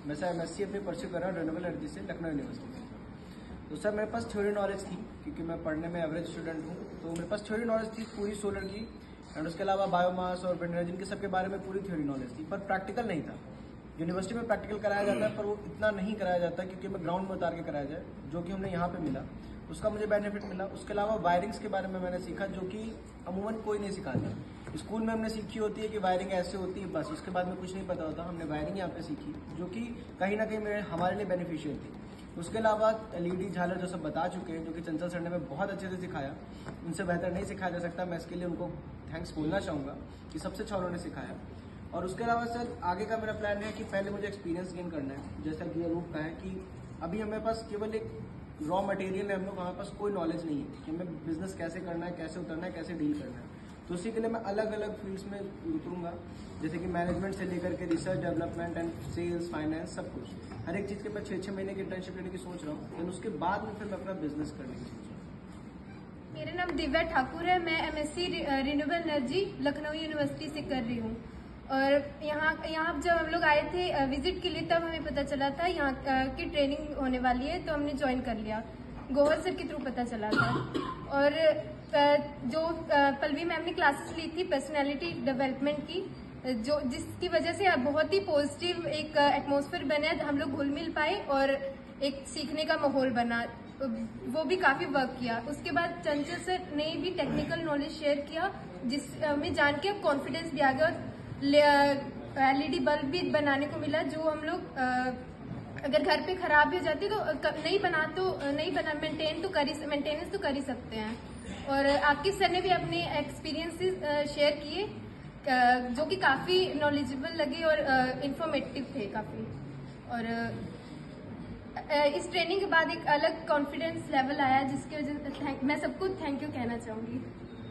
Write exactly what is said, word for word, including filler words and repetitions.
मैं sir M S C अपनी pursue कर रहा हूँ रिन्यूएबल एनर्जी से लखनऊ यूनिवर्सिटी से। तो सर मेरे पास थ्योरी नॉलेज थी क्योंकि मैं पढ़ने में एवरेज स्टूडेंट हूँ, तो मेरे पास थ्योरी नॉलेज थी पूरी सोलर की एंड उसके अलावा बायोमास और विंड एनर्जी के सबके बारे में पूरी थ्योरी नॉलेज थी, पर प्रैक्टिकल नहीं था। यूनिवर्सिटी में प्रैक्टिकल कराया जाता है पर वो इतना नहीं कराया जाता क्योंकि हमें ग्राउंड में उतार के कराया जाए, जो कि हमने यहाँ पे मिला, उसका मुझे बेनिफिट मिला। उसके अलावा वायरिंग्स के बारे में मैंने सीखा जो कि अमूमन कोई नहीं सिखाता। स्कूल में हमने सीखी होती है कि वायरिंग ऐसे होती है, बस उसके बाद में कुछ नहीं पता होता। हमने वायरिंग यहाँ पे सीखी जो कि कहीं ना कहीं मेरे हमारे लिए बेनिफिशियल थी। उसके अलावा एलईडी झालर जो सब बता चुके हैं, जो कि चंचल सर ने हमें बहुत अच्छे से सिखाया, उनसे बेहतर नहीं सिखाया जा सकता। मैं इसके लिए उनको थैंक्स बोलना चाहूँगा कि सबसे अच्छा उन्होंने सिखाया। और उसके अलावा सर आगे का मेरा प्लान है कि पहले मुझे एक्सपीरियंस गेन करना है, जैसा कि अनूप का है कि अभी हमारे पास केवल एक रॉ मटेरियल है, हम लोग हमारे पास कोई नॉलेज नहीं है कि हमें बिजनेस कैसे करना है, कैसे उतरना है, कैसे डील करना है। तो उसी के लिए मैं अलग अलग फील्ड्स में उतरूंगा, जैसे कि मैनेजमेंट से लेकर के research development and sales finance सब कुछ, हर एक चीज़ के मैं छः छः महीने की इंटर्नशिप लेने की सोच रहा हूँ। फिर उसके बाद में फिर मैं अपना बिजनेस करने की सोच रहा हूँ। मेरा नाम दिव्या ठाकुर है। मैं MSc renewable energy Lucknow university से कर रही हूँ। और यहाँ यहाँ जब हम लोग आए थे विजिट के लिए तब हमें पता चला था यहाँ की ट्रेनिंग होने वाली है, तो हमने ज्वाइन कर लिया। गोवर सर के थ्रू पता चला था। और जो पल्लवी मैम ने क्लासेस ली थी पर्सनालिटी डेवलपमेंट की, जो जिसकी वजह से बहुत ही पॉजिटिव एक एटमॉस्फेयर बना, हम लोग घुल मिल पाए और एक सीखने का माहौल बना, वो भी काफी वर्क किया। उसके बाद चंचल सर ने भी टेक्निकल नॉलेज शेयर किया, जिसमें जान के कॉन्फिडेंस भी आ गया और एलईडी बल्ब भी बनाने को मिला, जो हम लोग अगर घर पे खराब भी हो जाती तो नहीं बना तो नहीं बना मेंटेन तो कर ही मेंटेनेंस तो कर ही सकते हैं। और आपके सर ने भी अपने एक्सपीरियंसेस शेयर किए जो कि काफी नॉलेजेबल लगे और इंफॉर्मेटिव थे काफी। और इस ट्रेनिंग के बाद एक अलग कॉन्फिडेंस लेवल आया, जिसकी वजह मैं सबको थैंक यू कहना चाहूंगी।